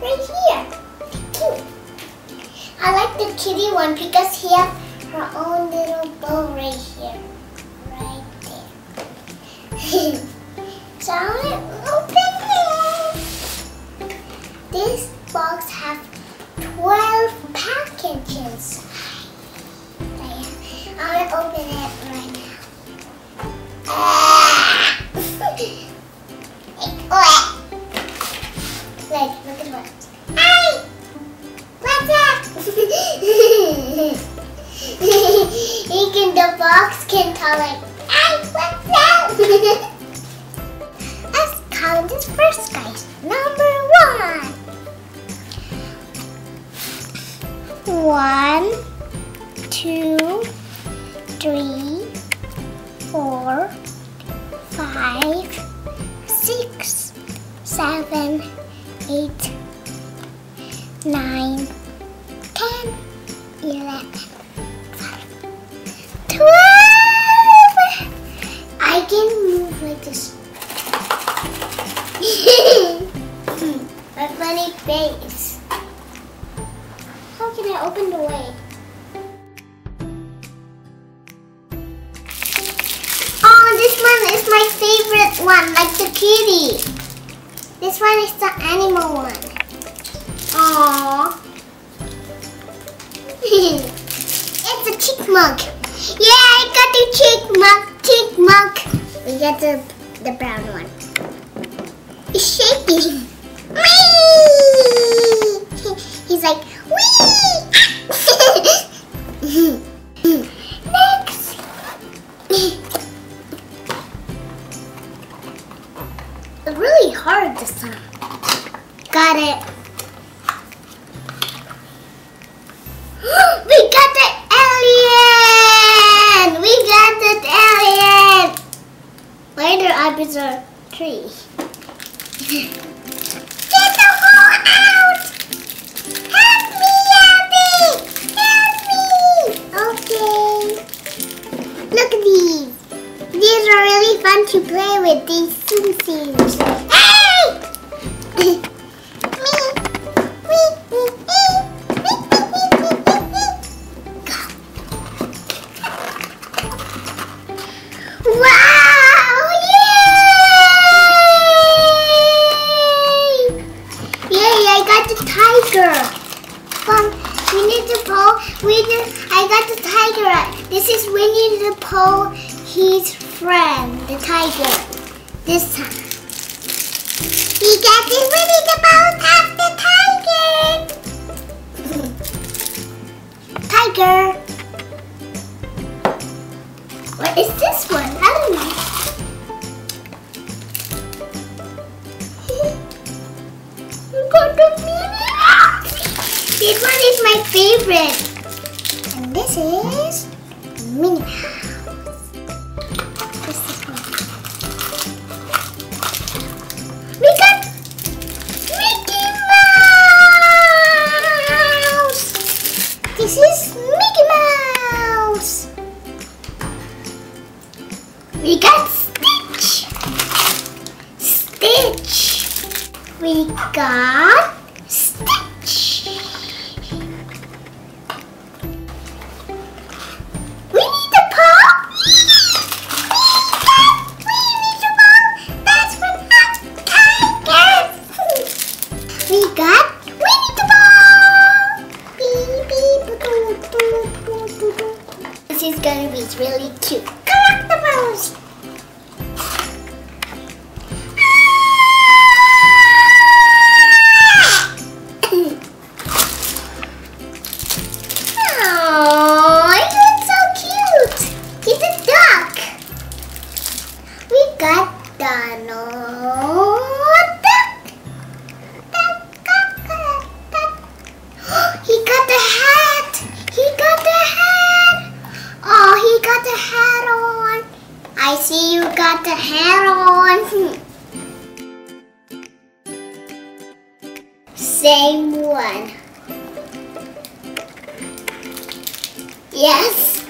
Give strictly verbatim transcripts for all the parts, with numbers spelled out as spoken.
right here. Cute. I like the kitty one because he has her own little bow right here. Right there. So I'm going to open it. This box has twelve packages. I'm going to open it right now. Ah! Like, look at what. Hey! What's that? He can, the box can tell like, hey, what's that? Let's count this first, guys. Number one. One, two, three, four, five, six, seven, eight, nine, ten, eleven, twelve, twelve. I can move like this. My funny face. How can I open the way? Oh, this one is my favorite one, like the kitty. This one is the animal one. Aww. It's a chipmunk. Yeah, I got the chipmunk. Chipmunk. We got the the brown one. It's shaking. Whee! He's like, whee! Next. It's really hard this time. Got it. We got the alien! We got the alien! Why are their eyebrows are three? Get the hole out! Help me, Abby! Help me! Okay. Look at these. These are really fun to play with, these Tsum Tsums. Hey! Wow! Yay! Yay! I got the tiger. Come, we need to pull. We need, I got the tiger. This is Winnie the Pooh. His friend, the tiger. This time. We got the Winnie the Pooh of the tiger. Tiger. What is this one? I don't know. We got the Minnie Mouse. This one is my favorite. And this is Minnie Mouse. What's this one? We got Mickey Mouse. This is Mickey Mouse. We got Stitch. Stitch. We got Stitch. Winnie the Pooh. We got Winnie the Pooh. That's from the tiger. We got Winnie the Pooh. Beep, beep, doo, doo, doo, doo, doo. This is gonna be really cute. Collectibles. Oh, you're so cute. He's a duck. We got Donald Duck. Duck, duck, duck, duck. He got the hat. He got the hat. Oh, he got the hat on. I see you got the hat on. Same one. Yes.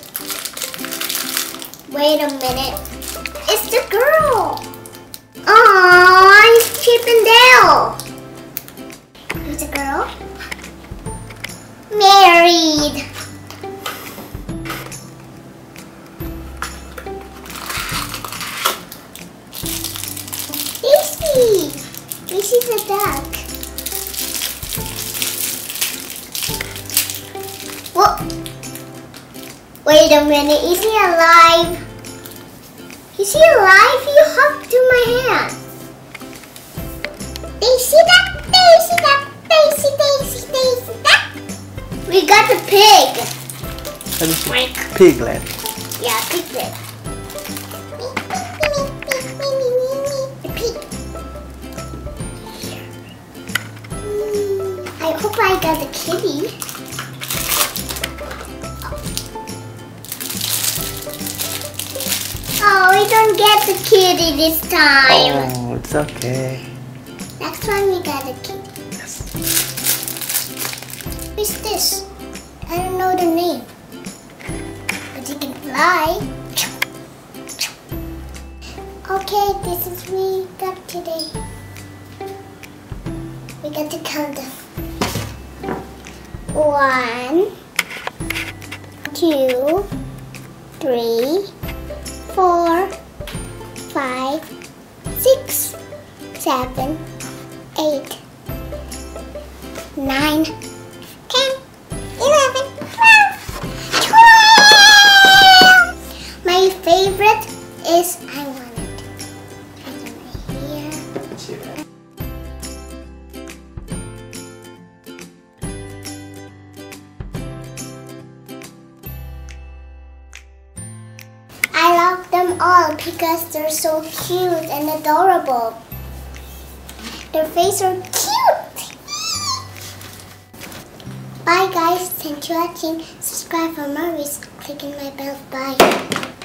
Wait a minute. It's the girl. Aww, it's Chip and Dale. married. Daisy! Daisy's a duck. Whoa! Wait a minute, is he alive? Is he alive? He hopped to my hand. Daisy duck, Daisy duck, Daisy, Daisy, Daisy duck. We got a pig. That is piglet. Yeah, piglet. The pig. I hope I got a kitty. Oh, we don't get the kitty this time. Oh, it's okay. Next time we got a kitty. Yes. Who's this? I don't know the name. But you can fly. Okay, this is we got today. We got to count them. One, two, three, four, five, six, seven, eight, nine, ten, eleven, twelve, twelve. My favorite is I want it. Put it right here. I love them all because they're so cute and adorable. Their faces are cute. Bye guys, thanks for watching. Subscribe for more videos. Click on my bell. Bye.